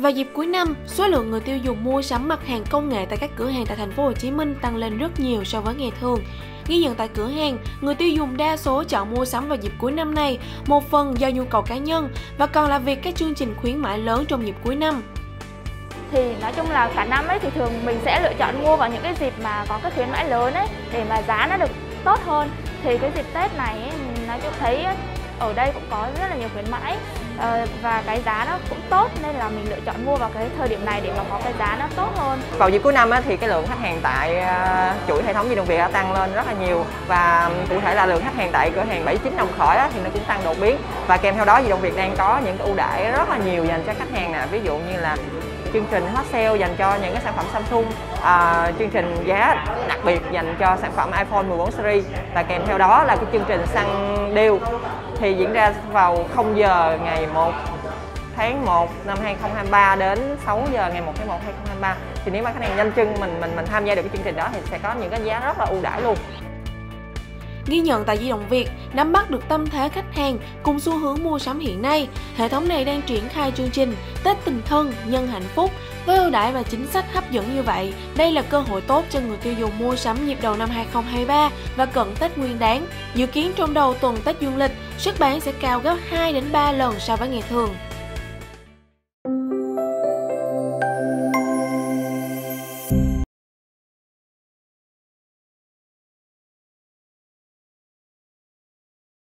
Vào dịp cuối năm, số lượng người tiêu dùng mua sắm mặt hàng công nghệ tại các cửa hàng tại thành phố Hồ Chí Minh tăng lên rất nhiều so với ngày thường. Ghi nhận tại cửa hàng, người tiêu dùng đa số chọn mua sắm vào dịp cuối năm này, một phần do nhu cầu cá nhân và còn là vì các chương trình khuyến mãi lớn trong dịp cuối năm. Thì nói chung là cả năm ấy thì thường mình sẽ lựa chọn mua vào những cái dịp mà có cái khuyến mãi lớn ấy để mà giá nó được tốt hơn. Thì cái dịp Tết này ấy, nói chung thấy ở đây cũng có rất là nhiều khuyến mãi và cái giá nó cũng tốt, nên là mình lựa chọn mua vào cái thời điểm này để mà có cái giá nó tốt hơn. Vào dịp cuối năm á, thì cái lượng khách hàng tại chuỗi hệ thống Di động Việt đã tăng lên rất là nhiều, và cụ thể là lượng khách hàng tại cửa hàng 79 Đồng Khởi á, thì nó cũng tăng đột biến, và kèm theo đó Di động Việt đang có những cái ưu đãi rất là nhiều dành cho khách hàng nè, ví dụ như là chương trình hot sale dành cho những cái sản phẩm Samsung, chương trình giá đặc biệt dành cho sản phẩm iPhone 14 series, và kèm theo đó là cái chương trình săn deal thì diễn ra vào 0 giờ ngày 1 tháng 1 năm 2023 đến 6 giờ ngày 1 tháng 1 2023. Thì nếu mà khách hàng nhanh chân mình tham gia được cái chương trình đó thì sẽ có những cái giá rất là ưu đãi luôn. Ghi nhận tại Di động Việt, nắm bắt được tâm thế khách hàng cùng xu hướng mua sắm hiện nay, hệ thống này đang triển khai chương trình Tết Tình Thân Nhân Hạnh Phúc với ưu đãi và chính sách hấp dẫn như vậy. Đây là cơ hội tốt cho người tiêu dùng mua sắm dịp đầu năm 2023 và cận Tết Nguyên Đán. Dự kiến trong đầu tuần Tết Dương lịch, sức bán sẽ cao gấp 2 đến 3 lần so với ngày thường.